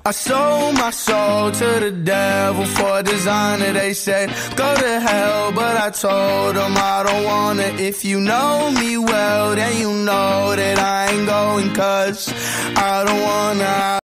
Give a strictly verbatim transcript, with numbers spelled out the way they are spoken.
I sold my soul to the devil for a designer. They said, go to hell, but I told them I don't wanna. If you know me well, then you know that I ain't going, cause I don't wanna.